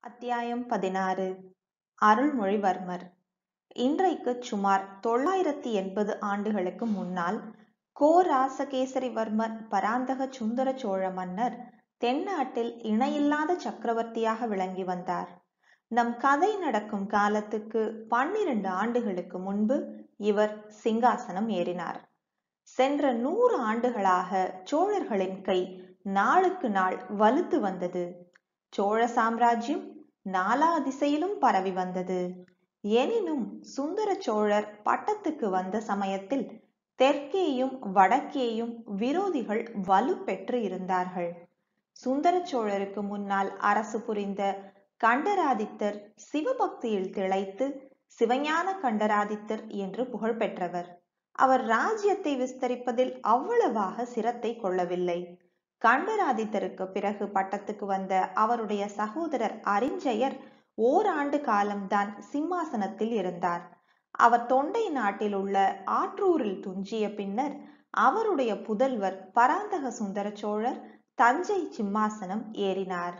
அத்தியாயம் 16. அருள்மொழிவர்மர். இன்றைக்கு சுமார் 980 ஆண்டுகளுக்கு முன்னால் கோராசகேசரிவர்மர் பராந்தக சுந்தர சோழ மன்னர் தென்னாட்டில் இணையில்லாத சக்கரவர்த்தியாக விளங்கி வந்தார். நம் கதை நடக்கும் காலத்துக்கு 12 ஆண்டுகளுக்கு முன்பு இவர் சிங்காசனம் ஏறினார். சென்ற 100 ஆண்டுகளாக சோழர்களின் கை நாளுக்கு நாள் வலுத்து வந்தது. சோழ சாம்ராஜ்யம் நாலா திசையிலும் பரவி வந்தது. எனினும் சுந்தர சோழர் பட்டத்துக்கு வந்த சமயத்தில் தெற்கேயும் வடக்கேயும் விரோதிகள் வலுப்பெற்று இருந்தார்கள். சுந்தர சோழருக்கு முன்னால் அரசு புரிந்த கண்டராதித்தர் சிவபக்தியில் திளைத்து சிவஞான கண்டராதித்தர் என்று புகழ் பெற்றவர். அவர் ராஜ்யத்தை விஸ்தரிப்பதில் அவ்வளவாக சிரத்தை கொள்ளவில்லை. கண்டராதித்தருக்கு பிறகு பட்டத்துக்கு வந்த அவருடைய சகோதரர் அரிஞ்சயர் ஓராண்டு காலம்தான் சிம்மாசனத்தில் இருந்தார். அவர் தொண்டை நாட்டில் உள்ள ஆற்றூரில் துஞ்சிய பின்னர் அவருடைய புதல்வர் பராந்தக சுந்தர சோழர் தஞ்சை சிம்மாசனம் ஏறினார்.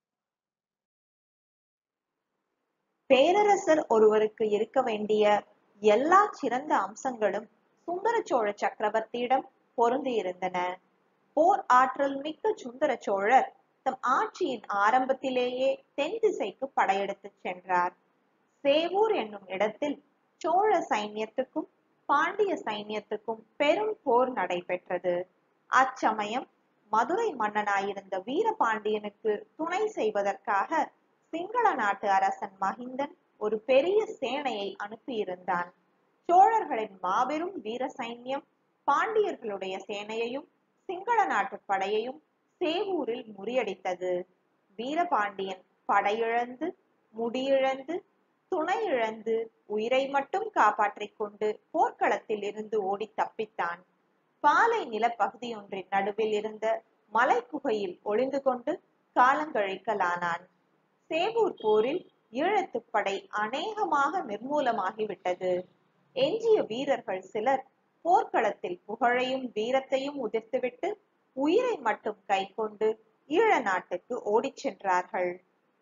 பேரரசர் ஒருவருக்கு இருக்க வேண்டிய எல்லா சிறந்த அம்சங்களும் சுந்தர சோழ சக்கரவர்த்தியிடம் பொருந்தியிருந்தன. போர் ஆற்றல் மிக்க சுந்தர சோழர் தம் ஆட்சியின் ஆரம்பத்திலேயே தென் திசைக்கு படையெடுத்துச் சென்றார். சேவூர் என்னும் இடத்தில் சோழ சைன்யத்துக்கும் பாண்டிய சைன்யத்துக்கும் பெரும் போர் நடைபெற்றது. அச்சமயம் மதுரை மன்னனாயிருந்த வீரபாண்டியனுக்கு துணை செய்வதற்காக சிங்கள நாட்டு அரசன் மகிந்தன் ஒரு பெரிய சேனையை அனுப்பியிருந்தான். சோழர்களின் மாபெரும் வீர சைன்யம் பாண்டியர்களுடைய சேனையையும் சிங்கள நாட்டு படையையும் சேவூரில் முறியடித்தது. வீரபாண்டியன் படையிழந்து, முடியிழந்து, துணை இழந்து, உயிரை மட்டும் காப்பாற்றிக் கொண்டு போர்க்களத்தில் இருந்து ஓடி தப்பித்தான். பாலை நிலப்பகுதியொன்றின் நடுவில் இருந்த மலை குகையில் ஒளிந்து கொண்டு காலங்கழிக்கலானான். சேவூர் போரில் ஈழத்துப்படை அநேகமாக நிர்மூலமாகிவிட்டது. எஞ்சிய வீரர்கள் சிலர் போர்க்களத்தில் புகழையும் வீரத்தையும் உதிர்த்துவிட்டு உயிரை மட்டும் கை கொண்டு ஈழ நாட்டுக்கு ஓடிச் சென்றார்கள்.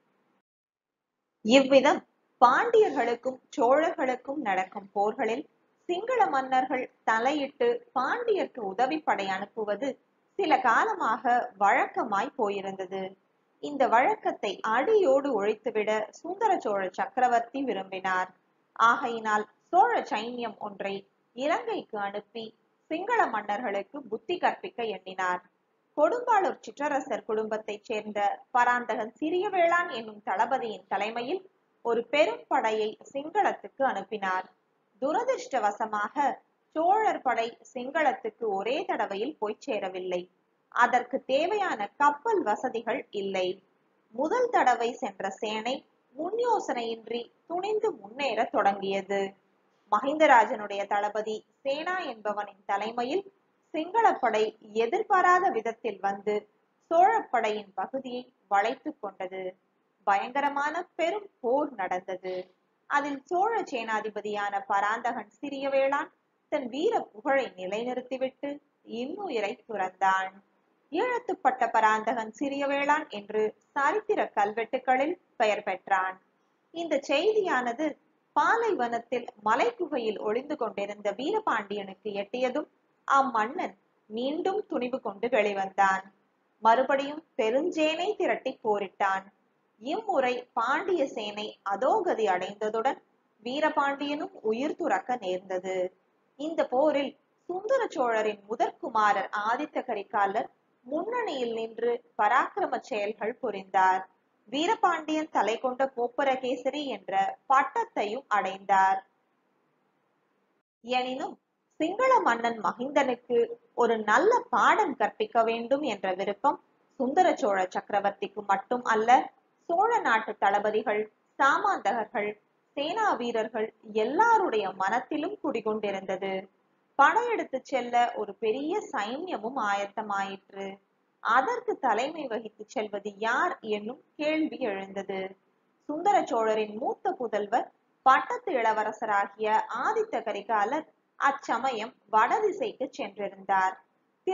இவ்விதம் பாண்டியர்களுக்கும் சோழர்களுக்கும் நடக்கும் போர்களில் சிங்கள மன்னர்கள் தலையிட்டு பாண்டியர்க்கு உதவிப்படை அனுப்புவது சில காலமாக வழக்கமாய் போயிருந்தது. இந்த வழக்கத்தை அடியோடு ஒழித்துவிட சுந்தர சோழ சக்கரவர்த்தி விரும்பினார். ஆகையினால் சோழ சைன்யம் ஒன்றை இலங்கைக்கு அனுப்பி சிங்கள மன்னர்களுக்கு புத்தி கற்பிக்க எண்ணினார். கொடும்பாளூர் சிற்றரசர் குடும்பத்தைச் சேர்ந்த பராந்தகன் சிறியவேளான் என்னும் தளபதியின் தலைமையில் ஒரு பெரும் படையை சிங்களத்துக்கு அனுப்பினார். துரதிருஷ்டவசமாக சோழர் படை சிங்களத்துக்கு ஒரே தடவையில் போய் சேரவில்லை. அதற்கு தேவையான கப்பல் வசதிகள் இல்லை. முதல் தடவை சென்ற சேனை முன் யோசனையின்றி துணிந்து முன்னேற தொடங்கியது. மகிந்தராஜனுடைய தளபதி சேனா என்பவனின் தலைமையில் சிங்களப்படை எதிர்பாராத விதத்தில் வந்து சோழப்படையின் பகுதியை வளைத்துக் கொண்டது. பயங்கரமான பெரும் போர் நடந்தது. அதில் சோழ சேனாதிபதியான பராந்தகன் சிறியவேளான் தன் வீர புகழை நிலைநிறுத்திவிட்டு இன்னுயிரை துறந்தான். ஈழத்துப்பட்ட பராந்தகன் சிறியவேளான் என்று சரித்திர கல்வெட்டுகளில் பெயர் பெற்றான். இந்த செய்தியானது பாலைவனத்தில் மலைக்குகையில் ஒளிந்து கொண்டிருந்த வீரபாண்டியனுக்கு எட்டியதும் அம்மன்னன் மீண்டும் துணிவு கொண்டு வெளிவந்தான். மறுபடியும் பெருஞ்சேனை திரட்டி போரிட்டான். இம்முறை பாண்டிய சேனை அதோகதி அடைந்ததுடன் வீரபாண்டியனும் உயிர் துறக்க நேர்ந்தது. இந்த போரில் சுந்தர சோழரின் முதற்குமாரர் ஆதித்த கரிகாலர் முன்னணியில் நின்று பராக்கிரம செயல்கள் புரிந்தார். வீரபாண்டியன் தலை கொண்ட கோப்பரகேசரி என்ற பட்டத்தையும் அடைந்தார். எனினும் சிங்கள மன்னன் மகிந்தனுக்கு ஒரு நல்ல பாடம் கற்பிக்க வேண்டும் என்ற விருப்பம் சுந்தர சோழ சக்கரவர்த்திக்கு மட்டும் அல்ல, சோழ நாட்டு தளபதிகள், சாமாந்தகர்கள், சேனா வீரர்கள் எல்லாருடைய மனத்திலும் குடிகொண்டிருந்தது. படையெடுத்து செல்ல ஒரு பெரிய சைன்யமும் ஆயத்தமாயிற்று. அதற்கு தலைமை வகித்து செல்வது யார் என்னும் கேள்வி எழுந்தது. சுந்தர சோழரின் மூத்த புதல்வர் பட்டத்து இளவரசராகிய ஆதித்த கரிகாலர் அச்சமயம் வடதிசைக்கு சென்றிருந்தார்.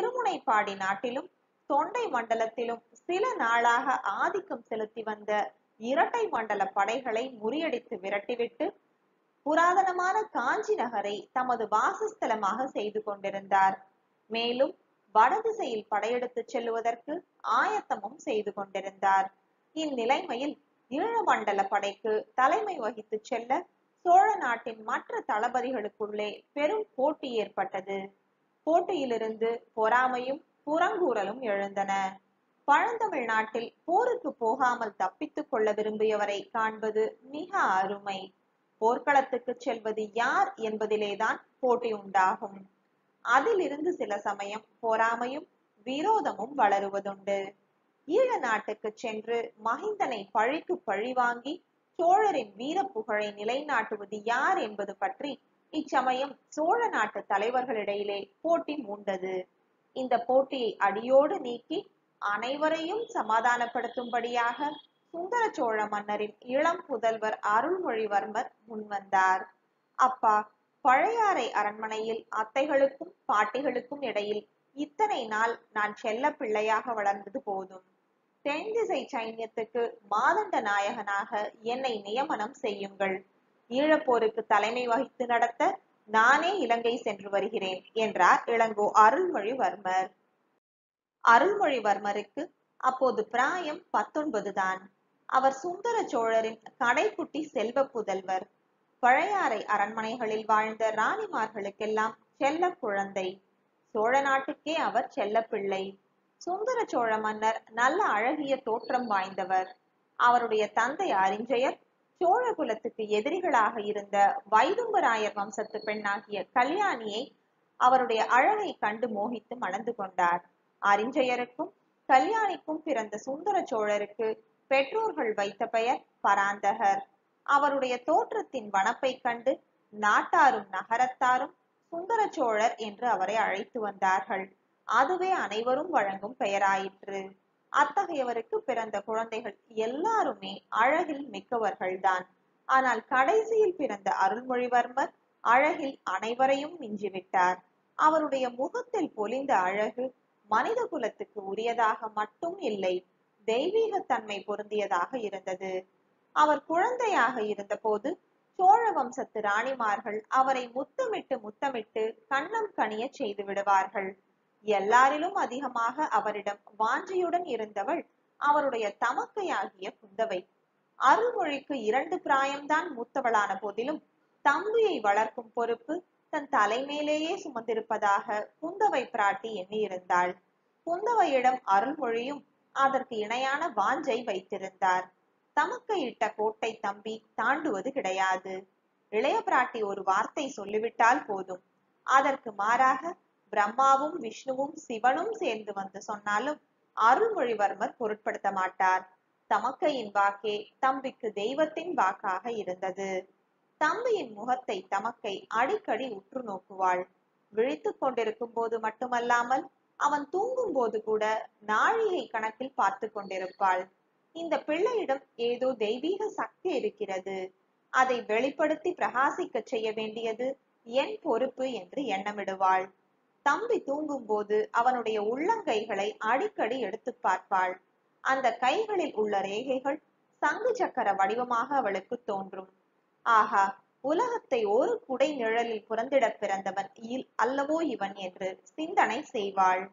திருமுனைப்பாடி நாட்டிலும் தொண்டை மண்டலத்திலும் சில நாளாக ஆதிக்கம் செலுத்தி வந்த இரட்டை மண்டல படைகளை முறியடித்து விரட்டிவிட்டு புராதனமான காஞ்சி நகரை தமது வாசஸ்தலமாக செய்து கொண்டிருந்தார். மேலும் வடதிசையில் படையெடுத்துச் செல்லுவதற்கு ஆயத்தமும் செய்து கொண்டிருந்தார். இந்நிலைமையில் ஈழமண்டல படைக்கு தலைமை வகித்து செல்ல சோழ நாட்டின் மற்ற தளபதிகளுக்குள்ளே பெரும் போட்டி ஏற்பட்டது. போட்டியிலிருந்து பொறாமையும் புறங்கூறலும் எழுந்தன. பழந்தமிழ் நாட்டில் போருக்கு போகாமல் தப்பித்துக் கொள்ள விரும்பியவரை காண்பது மிக அருமை. போர்க்களத்துக்கு செல்வது யார் என்பதிலேதான் போட்டி உண்டாகும். அதிலிருந்து சில சமயம் பொறாமையும் விரோதமும் வளருவதுண்டு. ஈழ நாட்டுக்கு சென்று மகிந்தனை பழிக்கு பழி வாங்கி சோழரின் வீர புகழை நிலைநாட்டுவது யார் என்பது பற்றி இச்சமயம் சோழ நாட்டு தலைவர்களிடையிலே போட்டி மூண்டது. இந்த போட்டியை அடியோடு நீக்கி அனைவரையும் சமாதானப்படுத்தும்படியாக சுந்தர சோழ மன்னரின் இளம் புதல்வர் அருள்மொழிவர்மர் முன்வந்தார். அப்பா, பழையாறை அரண்மனையில் அத்தைகளுக்கும் பாட்டிகளுக்கும் இடையில் இத்தனை நாள் நான் செல்ல பிள்ளையாக வளர்ந்தது போதும். தென் திசை சைன்யத்துக்கு மாதண்ட நாயகனாக என்னை நியமனம் செய்யுங்கள். ஈழப்போருக்கு தலைமை வகித்து நடத்த நானே இலங்கை சென்று வருகிறேன் என்றார் இளங்கோ அருள்மொழிவர்மர். அருள்மொழிவர்மருக்கு அப்போது பிராயம் 19 தான். அவர் சுந்தர சோழரின் கடைக்குட்டி செல்வ புதல்வர். பழையாறை அரண்மனைகளில் வாழ்ந்த ராணிமார்களுக்கெல்லாம் செல்ல குழந்தை. சோழ நாட்டுக்கே அவர் செல்ல பிள்ளை. சுந்தர சோழ மன்னர் நல்ல அழகிய தோற்றம் வாய்ந்தவர். அவருடைய தந்தை அரிஞ்சயர் சோழ குலத்துக்கு எதிரிகளாக இருந்த வைதும்பராயர் வம்சத்து பெண்ணாகிய கல்யாணியை அவருடைய அழகை கண்டு மோகித்து மணந்து கொண்டார். அரிஞ்சயருக்கும் கல்யாணிக்கும் பிறந்த சுந்தர சோழருக்கு பெற்றோர்கள் வைத்த பெயர் பராந்தகர். அவருடைய தோற்றத்தின் வனப்பை கண்டு நாட்டாரும் நகரத்தாரும் சுந்தர சோழர் என்று அவரை அழைத்து வந்தார்கள். அதுவே அனைவரும் வழங்கும் பெயராயிற்று. அத்தகையவருக்கு பிறந்த குழந்தைகள் எல்லாருமே அழகில் மிக்கவர்கள்தான். ஆனால் கடைசியில் பிறந்த அருள்மொழிவர்மர் அழகில் அனைவரையும் மிஞ்சிவிட்டார். அவருடைய முகத்தில் பொலிந்த அழகு மனித குலத்துக்கு உரியதாக மட்டும் இல்லை, தெய்வீகத்தன்மை பொருந்தியதாக இருந்தது. அவர் குழந்தையாக இருந்தபோது சோழ வம்சத்து ராணிமார்கள் அவரை முத்தமிட்டு கன்னம் கனிய செய்து விடுவார்கள். எல்லாரிலும் அதிகமாக அவரிடம் வாஞ்சியுடன் இருந்தவள் அவருடைய தமக்கையாகிய குந்தவை. அருள்மொழிக்கு 2 பிராயம்தான் மூத்தவளான போதிலும் தம்பியை வளர்க்கும் பொறுப்பு தன் தலைமேலேயே சுமந்திருப்பதாக குந்தவை பிராட்டி எண்ணியிருந்தாள். குந்தவையிடம் அருள்மொழியும் அதற்கு இணையான வாஞ்சை வைத்திருந்தார். தமக்கையிட்ட கோட்டை தம்பி தாண்டுவது கிடையாது. இளைய பிராட்டி ஒரு வார்த்தை சொல்லிவிட்டால் போதும். அதற்கு மாறாக பிரம்மாவும் விஷ்ணுவும் சிவனும் சேர்ந்து வந்து சொன்னாலும் அருள்மொழிவர்மர் பொருட்படுத்த மாட்டார். தமக்கையின் வாக்கே தம்பிக்கு தெய்வத்தின் வாக்காக இருந்தது. தம்பியின் முகத்தை தமக்கை அடிக்கடி உற்று நோக்குவாள். விழித்துக் கொண்டிருக்கும் போது மட்டுமல்லாமல் அவன் தூங்கும் போது கூட நாழிகை கணக்கில் பார்த்து கொண்டிருப்பாள். இந்த பிள்ளையிடம் ஏதோ தெய்வீக சக்தி இருக்கிறது, அதை வெளிப்படுத்தி பிரகாசிக்க செய்ய வேண்டியது என் பொறுப்பு என்று எண்ணமிடுவாள். தம்பி தூங்கும் போது அவனுடைய உள்ளங்கைகளை அடிக்கடி எடுத்து பார்ப்பாள். அந்த கைகளில் உள்ள ரேகைகள் சங்கு சக்கர வடிவமாக அவளுக்கு தோன்றும். ஆஹா, உலகத்தை ஒரு குடை நிழலில் புறந்திட பிறந்தவன் அல்லவோ இவன் என்று சிந்தனை செய்வாள்.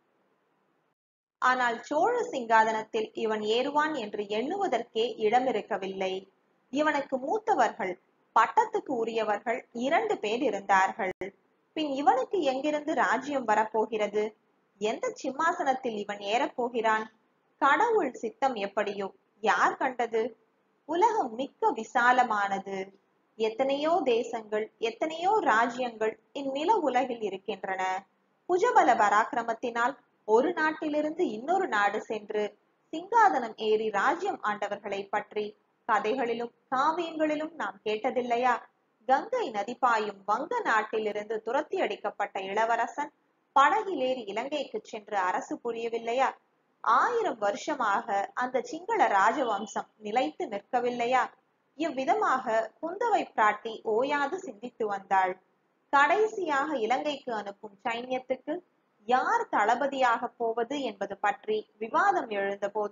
ஆனால் சோழ சிங்காதனத்தில் இவன் ஏறுவான் என்று எண்ணுவதற்கே இடம் இருக்கவில்லை. இவனுக்கு மூத்தவர்கள், பட்டத்துக்கு உரியவர்கள் 2 பேர் இருந்தார்கள். பின் இவனுக்கு எங்கிருந்து ராஜ்யம் வரப்போகிறது? எந்த சிம்மாசனத்தில் இவன் ஏறப்போகிறான்? கடவுள் சித்தம் எப்படியோ யார் கண்டது? உலகம் மிக்க விசாலமானது. எத்தனையோ தேசங்கள், எத்தனையோ ராஜ்யங்கள் இந்நில உலகில் இருக்கின்றன. புஜபல பராக்கிரமத்தினால் ஒரு நாட்டிலிருந்து இன்னொரு நாடு சென்று சிங்காதனம் ஏறி ராஜ்யம் ஆண்டவர்களை பற்றி கதைகளிலும் காவியங்களிலும் நாம் கேட்டதில்லையா? கங்கை நதி பாயும் வங்க நாட்டிலிருந்து துரத்தி அடிக்கப்பட்ட இளவரசன் படகிலேறி இலங்கைக்கு சென்று அரசு புரியவில்லையா? 1000 வருஷமாக அந்த சிங்கள ராஜவம்சம் நிலைத்து நிற்கவில்லையா? இவ்விதமாக குந்தவை பிராட்டி ஓயாது சிந்தித்து வந்தாள். கடைசியாக இலங்கைக்கு அனுப்பும் சைன்யத்துக்கு யார் தளபதியாக போவது என்பது பற்றி விவாதம் எழுந்தபோது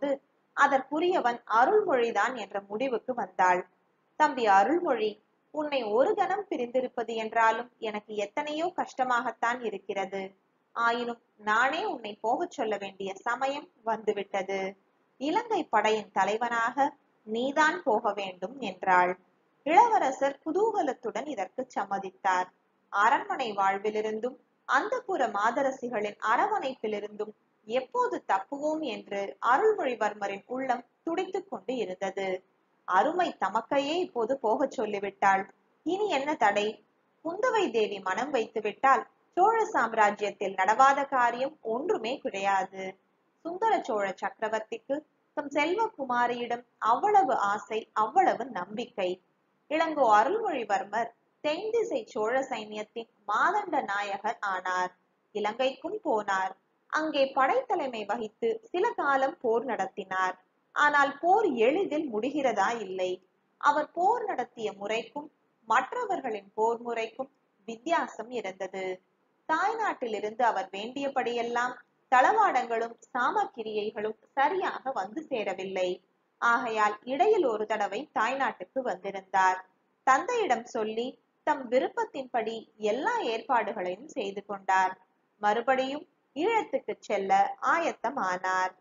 அதற்குரியவன் அருள்மொழிதான் என்ற முடிவுக்கு வந்தாள். தம்பி அருள்மொழி, உன்னை ஒரு கணம் பிரிந்திருப்பது என்றாலும் எனக்கு எத்தனையோ கஷ்டமாகத்தான் இருக்கிறது. ஆயினும் நானே உன்னை போகச் சொல்ல வேண்டிய சமயம் வந்துவிட்டது. இலங்கை படையின் தலைவனாக நீதான் போக வேண்டும் என்றாள். இளவரசர் குதூகலத்துடன் இதற்கு சம்மதித்தார். அரண்மனை வாழ்விலிருந்தும் அந்தப்புற மாதரசிகளின் அரவணைப்பிலிருந்தும் எப்போது தப்புவோம் என்று அருள்மொழிவர்மரின் உள்ளம் துடித்துக் கொண்டு இருந்தது. அருமை தமக்கையே இப்போது போகச் சொல்லிவிட்டாள். இனி என்ன தடை? குந்தவை தேவி மனம் வைத்து விட்டால் சோழ சாம்ராஜ்யத்தில் நடவாத காரியம் ஒன்றுமே கிடையாது. சுந்தர சோழ சக்கரவர்த்திக்கு தம் செல்வகுமாரியிடம் அவ்வளவு ஆசை, அவ்வளவு நம்பிக்கை. இளங்கோ அருள்மொழிவர்மர் தென் திசை சோழ சைன்யத்தின் மாதண்ட நாயகர் ஆனார். இலங்கைக்கும் போனார். அங்கே படைத்தலைமை வகித்து சில காலம் போர் நடத்தினார். ஆனால் போர் எளிதில் முடிகிறதா இல்லை. அவர் போர் நடத்திய முறைக்கும் மற்றவர்களின் போர் முறைக்கும் வித்தியாசம் இருந்தது. தாய்நாட்டிலிருந்து அவர் வேண்டியபடியெல்லாம் தளவாடங்களும் சாமக்கிரியைகளும் சரியாக வந்து சேரவில்லை. ஆகையால் இடையில் ஒரு தடவை தாய்நாட்டுக்கு வந்திருந்தார். தந்தையிடம் சொல்லி தம் விருப்பத்தின்படி எல்லா ஏற்பாடுகளையும் செய்து கொண்டார். மறுபடியும் ஈழத்துக்கு செல்ல ஆயத்தமானார்.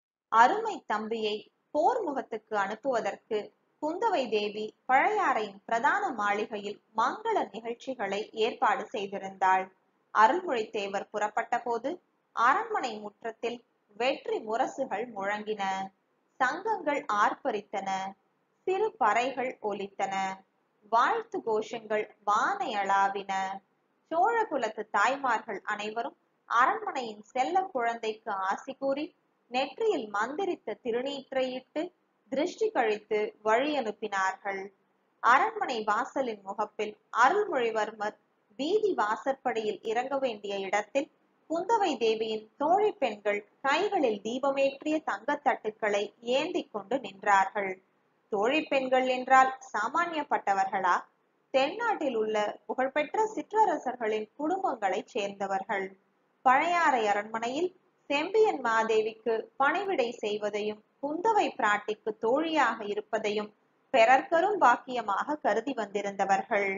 அருமை தம்பியை போர் முகத்துக்கு அனுப்புவதற்கு குந்தவை தேவி பழையாறையின் பிரதான மாளிகையில் மங்கள நிகழ்ச்சிகளை ஏற்பாடு செய்திருந்தாள். அருள்மொழித்தேவர் புறப்பட்ட போது அரண்மனை முற்றத்தில் வெற்றி முரசுகள் முழங்கின. சங்கங்கள் ஆர்ப்பரித்தன. சிறு பறைகள் ஒலித்தன. வாழ்த்து கோஷங்கள் வானை அளாவின. சோழ குலத்து தாய்மார்கள் அனைவரும் அரண்மனையின் செல்ல குழந்தைக்கு ஆசி கூறி நெற்றியில் மந்திரித்த திருநீற்றையிட்டு திருஷ்டி கழித்து வழி அனுப்பினார்கள். அரண்மனை வாசலின் முகப்பில் அருள்மொழிவர்மர் வீதி வாசற்படியில் இறங்க வேண்டிய இடத்தில் குந்தவை தேவியின் தோழி பெண்கள் கைகளில் தீபமேற்றிய தங்கத்தட்டுக்களை ஏந்தி கொண்டு நின்றார்கள். தோழி பெண்கள் என்றால் சாமானியப்பட்டவர்களா? தென்னாட்டில் உள்ள புகழ்பெற்ற சிற்றரசர்களின் குடும்பங்களைச் சேர்ந்தவர்கள். பழையாறை அரண்மனையில் செம்பியன் மாதேவிக்கு பணிவிடை செய்வதையும் குந்தவை பிராட்டிக்கு தோழியாக இருப்பதையும் பெறற்கரும் பாக்கியமாக கருதி வந்திருந்தவர்கள்.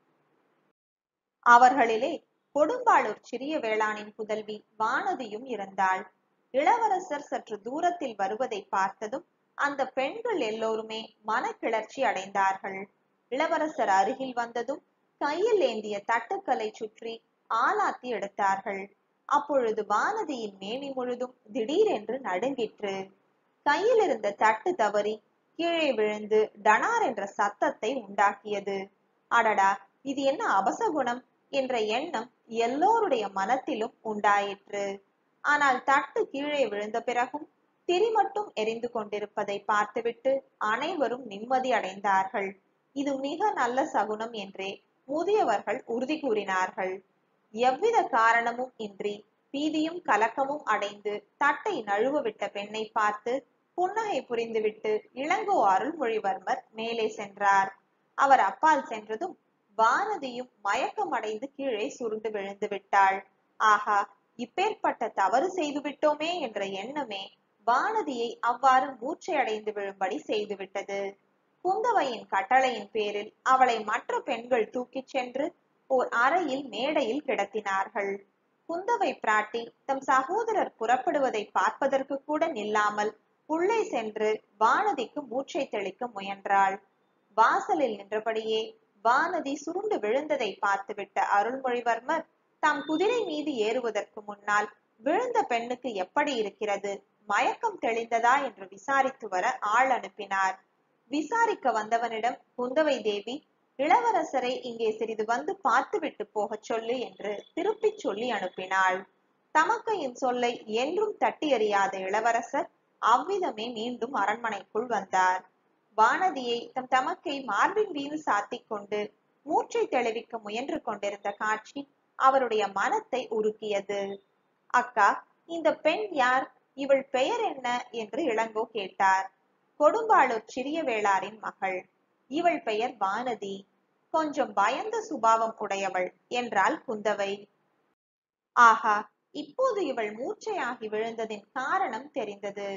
அவர்களிலே கொடும்பாளூர் சிறிய வேளானின் புதல்வி வானதியும் இருந்தாள். இளவரசர் சற்று தூரத்தில் வருவதை பார்த்ததும் அந்த பெண்கள் எல்லோருமே மனக்கிளர்ச்சி அடைந்தார்கள். இளவரசர் அருகில் வந்ததும் கையில் ஏந்திய தட்டுக்களை சுற்றி ஆலாத்தி எடுத்தார்கள். அப்பொழுது வானதியின் மேனி முழுதும் திடீரென்று நடுங்கிற்று. கையில் இருந்த தட்டு தவறி கீழே விழுந்து டனார் என்ற சத்தத்தை உண்டாக்கியது. அடடா, இது என்ன அபசகுணம் என்ற எண்ணம் எல்லோருடைய மனத்திலும் உண்டாயிற்று. ஆனால் தட்டு கீழே விழுந்த பிறகும் திரி மட்டும் எரிந்து கொண்டிருப்பதை பார்த்துவிட்டு அனைவரும் நிம்மதி அடைந்தார்கள். இது மிக நல்ல சகுனம் என்றே முதியவர்கள் உறுதி கூறினார்கள். எவ்வித காரணமும் இன்றி பீதியும் கலக்கமும் அடைந்து தட்டை நழுவ விட்ட பெண்ணை பார்த்து புன்னகை புரிந்துவிட்டு இளங்கோ அருள்மொழிவர்மர் மேலே சென்றார். அவர் அப்பால் சென்றதும் வானதியும் மயக்கம் அடைந்து கீழே சுருண்டு விழுந்து விட்டாள். ஆஹா, இப்பேற்பட்ட தவறு செய்து விட்டோமே என்ற எண்ணமே வானதியை அவ்வாறு மூச்சை அடைந்து விழும்படி செய்துவிட்டது. குந்தவையின் கட்டளையின் பேரில் அவளை மற்ற பெண்கள் தூக்கிச் சென்று ஓர் அறையில் மேடையில் கிடத்தினார்கள். குந்தவை பிராட்டி தம் சகோதரர் புறப்படுவதை பார்ப்பதற்கு கூட நில்லாமல் உள்ளே சென்று வானதிக்கு மூச்சை தெளிக்க முயன்றாள். வாசலில் நின்றபடியே வானதி சுருண்டு விழுந்ததை பார்த்துவிட்ட அருள்மொழிவர்மர் தாம் குதிரை மீது ஏறுவதற்கு முன்னால் விழுந்த பெண்ணுக்கு எப்படி இருக்கிறது, மயக்கம் தெளிந்ததா என்று விசாரித்து வர ஆள் அனுப்பினார். விசாரிக்க வந்தவனிடம் குந்தவை தேவி, இளவரசரை இங்கே சிறிது வந்து பார்த்துவிட்டு போகச் சொல்லு என்று திருப்பி சொல்லி அனுப்பினாள். தமக்கையின் சொல்லை என்றும் தட்டி எறியாத இளவரசர் அவ்விதமே மீண்டும் அரண்மனைக்குள் வந்தார். வானதியை தம் தமக்கை மார்பின் மீது சாத்திக் கொண்டு மூச்சை தெளிவிக்க முயன்று கொண்டிருந்த காட்சி அவருடைய மனத்தை உருக்கியது. அக்கா, இந்த பெண் யார்? இவள் பெயர் என்ன என்று இளங்கோ கேட்டார். கொடும்பாளூர் சிறிய வேளாரின் மகள். இவள் பெயர் வானதி. கொஞ்சம் பயந்த சுபாவம் உடையவள் என்றாள் குந்தவை. ஆஹா, இப்போது இவள் மூச்சையாகி விழுந்ததின் காரணம் தெரிந்தது.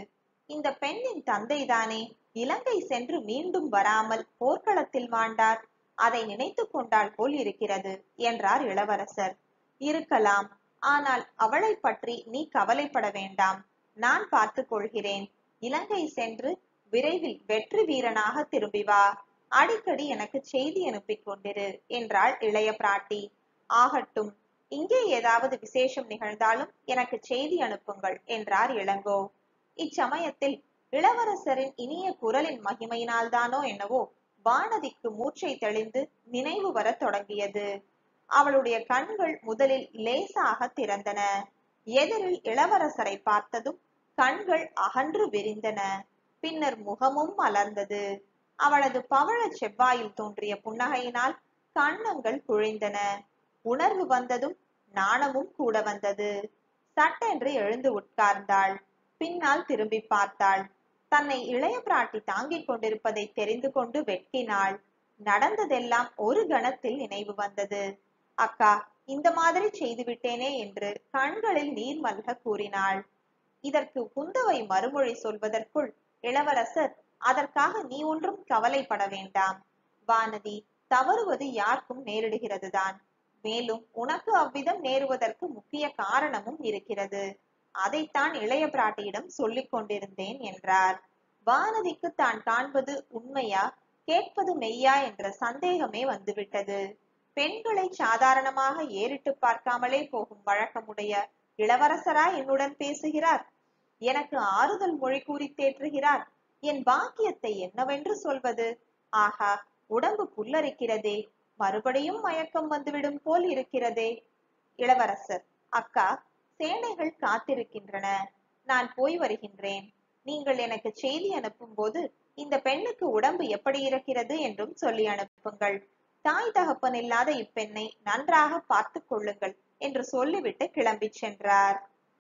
இந்த பெண்ணின் தந்தைதானே இலங்கை சென்று மீண்டும் வராமல் போர்க்களத்தில் மாண்டார். அதை நினைத்து கொண்டால் போல் இருக்கிறது என்றார் இளவரசர். இருக்கலாம். ஆனால் அவளை பற்றி நீ கவலைப்பட வேண்டாம். நான் பார்த்துக் கொள்கிறேன். இலங்கை சென்று விரைவில் வெற்றி வீரனாக திரும்பி வா. அடிக்கடி எனக்கு செய்தி அனுப்பிக் கொண்டிரு என்றாள் இளைய பிராட்டி. ஆகட்டும். இங்கே ஏதாவது விசேஷம் நிகழ்ந்தாலும் எனக்கு செய்தி அனுப்புங்கள் என்றார் இளங்கோ. இச்சமயத்தில் இளவரசரின் இனிய குரலின் மகிமையினால்தானோ என்னவோ வானதிக்கு மூச்சை தெளிந்து நினைவு வர தொடங்கியது. அவளுடைய கண்கள் முதலில் லேசாக திறந்தன. எதிரில் இளவரசரை பார்த்ததும் கண்கள் அகன்று விரிந்தன. பின்னர் முகமும் மலர்ந்தது. அவளது பவழ செவ்வாயில் தோன்றிய புன்னகையினால் கன்னங்கள் குழிந்தன. உணர்வு வந்ததும் நாணமும் கூட வந்தது. சட்டென்று எழுந்து உட்கார்ந்தாள். பின்னால் திரும்பி பார்த்தாள். தன்னை இளைய பிராட்டி தாங்கிக் கொண்டிருப்பதை தெரிந்து கொண்டு வெட்கினாள். நடந்ததெல்லாம் ஒரு கணத்தில் நினைவு வந்தது. அக்கா, இந்த மாதிரி செய்து விட்டேனே என்று கண்களில் நீர் மல்க கூறினாள். இதற்கு குந்தவை மறுமொழி சொல்வதற்குள் இளவரசர், அதற்காக நீ ஒன்றும் கவலைப்பட வேண்டாம் வானதி. தவறுவது யாருக்கும் நேரிடுகிறதுதான். மேலும் உனக்கு அவ்விதம் நேருவதற்கு முக்கிய காரணமும் இருக்கிறது. அதைத்தான் இளைய பிராட்டியிடம் சொல்லிக் கொண்டிருந்தேன் என்றார். வானதிக்கு தான் காண்பது உண்மையா கேட்பது மெய்யா என்ற சந்தேகமே வந்துவிட்டது. பெண்களை சாதாரணமாக ஏறிட்டு பார்க்காமலே போகும் வழக்கமுடைய இளவரசரா என்னுடன் பேசுகிறார்? எனக்கு ஆறுதல் மொழி கூறி தேற்றுகிறார். என் பாக்கியத்தை என்னவென்று சொல்வது? ஆஹா, உடம்பு புல்லரிக்கிறதே. மறுபடியும் மயக்கம் வந்துவிடும் போல் இருக்கிறதே. இளவரசர், அக்கா, சேனைகள் காத்திருக்கின்றன. நான் போய் வருகின்றேன். நீங்கள் எனக்கு செய்தி அனுப்பும் போது இந்த பெண்ணுக்கு உடம்பு எப்படி இருக்கிறது என்றும் சொல்லி அனுப்புங்கள். தாய் தகப்பன் இல்லாத இப்பெண்ணை நன்றாக பார்த்துக் கொள்ளுங்கள் என்று சொல்லிவிட்டு கிளம்பி சென்றார்.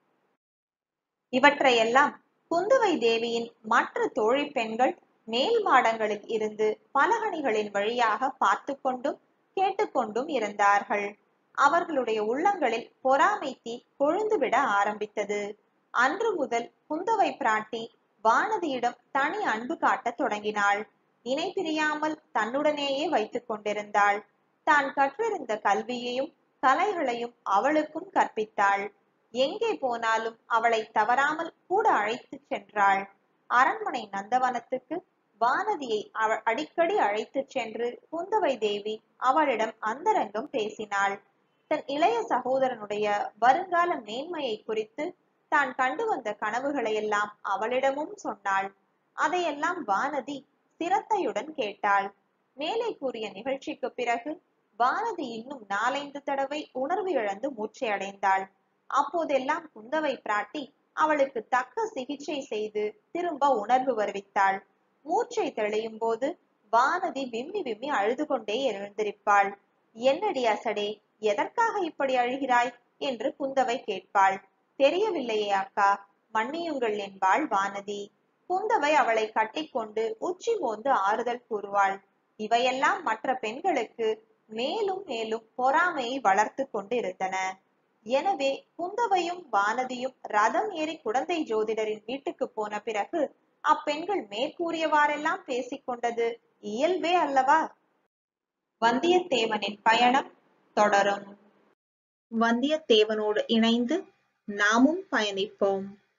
இவற்றையெல்லாம் குந்தவை தேவியின் மற்ற தோழி பெண்கள் மேல் மாடங்களில் இருந்து பலகணிகளின் வழியாக பார்த்து கொண்டும் கேட்டுக்கொண்டும் இருந்தார்கள். அவர்களுடைய உள்ளங்களில் பொறாமை தீ கொழுந்துவிட ஆரம்பித்தது. அன்று முதல் குந்தவை பிராட்டி வானதியிடம் தனி அன்பு காட்டத் தொடங்கினாள். இணை பிரியாமல் தன்னுடனேயே வைத்துக் கொண்டிருந்தாள். தான் கற்றிருந்த கல்வியையும் கலைகளையும் அவளுக்கும் கற்பித்தாள். எங்கே போனாலும் அவளை தவறாமல் கூட அழைத்து சென்றாள். அரண்மனை நந்தவனத்துக்கு வானதியை அவள் அடிக்கடி அழைத்து சென்று குந்தவை தேவி அவளிடம் அந்தரங்கம் பேசினாள். தன் இளைய சகோதரனுடைய வருங்கால மேன்மையை குறித்து தான் கண்டு வந்த கனவுகளை எல்லாம் அவளிடமும் சொன்னாள். அதையெல்லாம் வானதி சிரத்தையுடன் கேட்டாள். மேலே கூறிய நிகழ்ச்சிக்கு பிறகு வானதி இன்னும் 4-5 தடவை உணர்வு இழந்து மூச்சை அடைந்தாள். அப்போதெல்லாம் குந்தவை பிராட்டி அவளுக்கு தக்க சிகிச்சை செய்து திரும்ப உணர்வு வருவித்தாள். மூச்சை தெளியும் போது வானதி விம்மி விம்மி அழுது கொண்டே எழுந்திருப்பாள். என்னடி அசடே, எதற்காக இப்படி அழுகிறாய் என்று குந்தவை கேட்பாள். தெரியவில்லையே அக்கா, மன்னியுங்கள் என்பாள் வானதி. குந்தவை அவளை கட்டிக்கொண்டு உச்சி மோந்து ஆறுதல் கூறுவாள். இவையெல்லாம் மற்ற பெண்களுக்கு மேலும் மேலும் பொறாமையை வளர்த்து கொண்டு இருந்தன. எனவே குந்தவையும் வானதியும் ரதம் ஏறி குடந்தை ஜோதிடரின் வீட்டுக்கு போன பிறகு அப்பெண்கள் மேற்கூறியவாறெல்லாம் பேசிக்கொண்டது இயல்பே அல்லவா? வந்தியத்தேவனின் பயணம் தொடரும். வந்தியத்தேவனோடு இணைந்து நாமும் பயணிப்போம்.